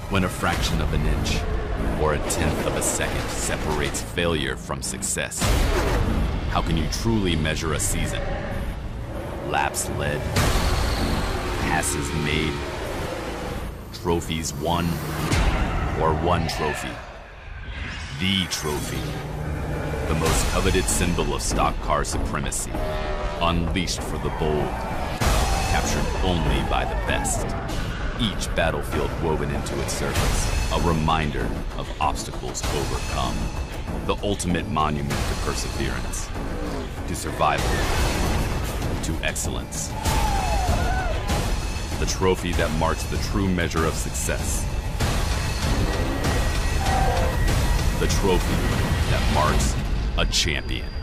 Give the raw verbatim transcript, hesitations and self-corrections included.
When a fraction of an inch or a tenth of a second separates failure from success, how can you truly measure a season? Laps led, passes made, trophies won, or one trophy? The trophy. The most coveted symbol of stock car supremacy, unleashed for the bold, captured only by the best. Each battlefield woven into its surface, a reminder of obstacles overcome. The ultimate monument to perseverance, to survival, to excellence. The trophy that marks the true measure of success. The trophy that marks a champion.